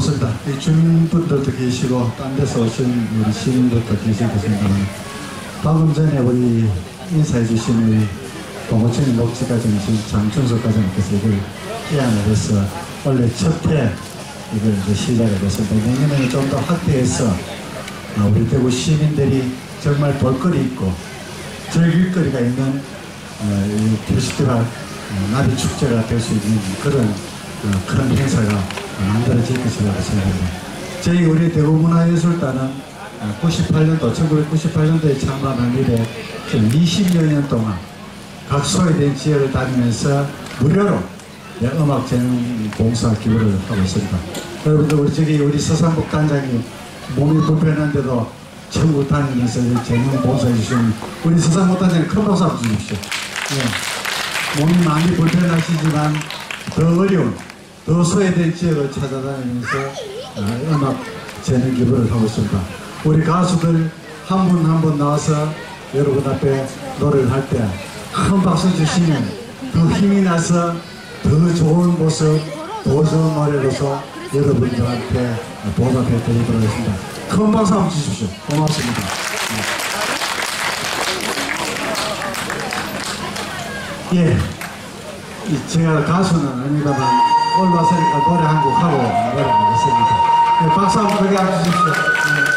고맙습니다. 이 주민분들도 계시고 딴 데서 오신 우리 시민들도 계시겠습니다만 방금 전에 우리 인사해 주신 우리 동호천이 목지과정이신 장춘석 과장님께서 이걸 기한을 해서 원래 첫해 이걸 이제 시작을 했습니다. 내년에는 좀 더 확대해서 우리 대구 시민들이 정말 볼거리 있고 즐길거리가 있는 이 페스티벌 나비 축제가 될 수 있는 그런 행사가 만들어질 것이라고 생각합니다. 저희 우리 대구문화예술단은 1998년도에 창단한 이래 20여 년 동안 각 소외된 지역을 다니면서 무료로 음악재능 봉사 기부를 하고 있습니다. 여러분들 우리 서산복 단장님 몸이 불편한데도 전국 다니면서 재능 봉사해 주시는 우리 서산복 단장님 큰 박수 한번 주십시오. 예. 몸이 많이 불편하시지만 더 어려운 더 소외된 지역을 찾아다니면서 음악 재능 기부를 하고 있습니다. 우리 가수들 한 분 한 분 나와서 여러분 앞에 노래를 할 때 큰 박수 주시면 더 힘이 나서 더 좋은 모습, 더 좋은 노래로서 여러분들한테 보답해 드리도록 하겠습니다. 큰 박수 한번 주십시오. 고맙습니다. 예, 제가 가수는 아닙니다만 올라왔으니까 노래 한 곡 하고 노래하겠습니다. 네, 박수 한번 크게 한번 주십시오. 네.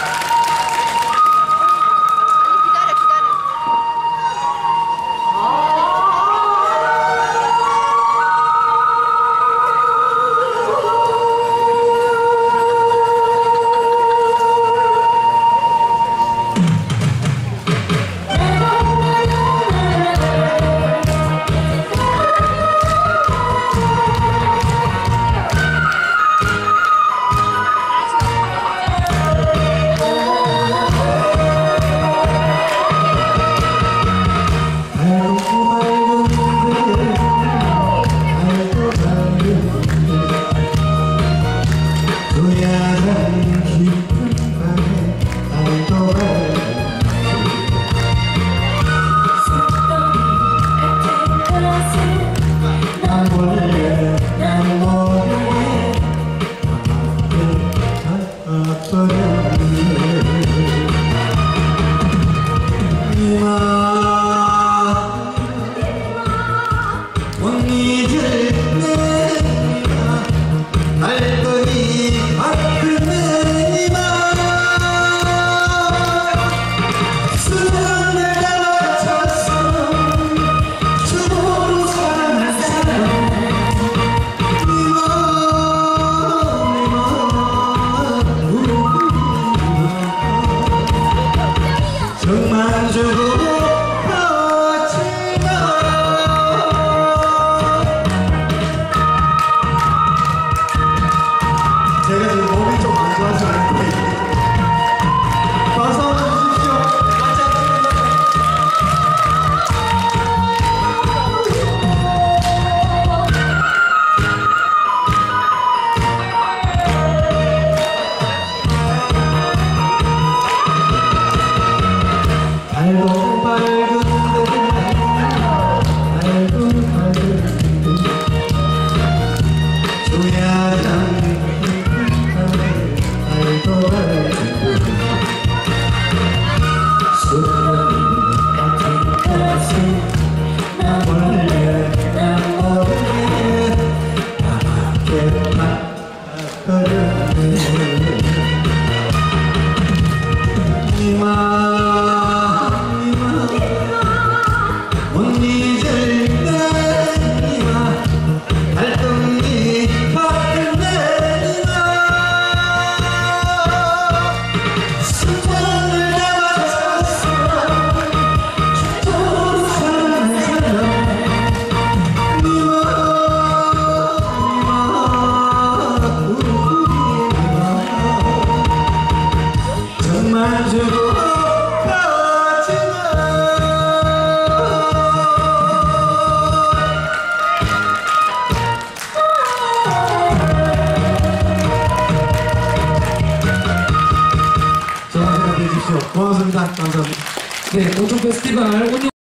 제가 지금 몸이 좀 안 좋아서 박수 한번 주십시오. 달도 밝은데 달도 밝은데 조야장 고맙습니다. 감사합니다. 네, 온천 페스티벌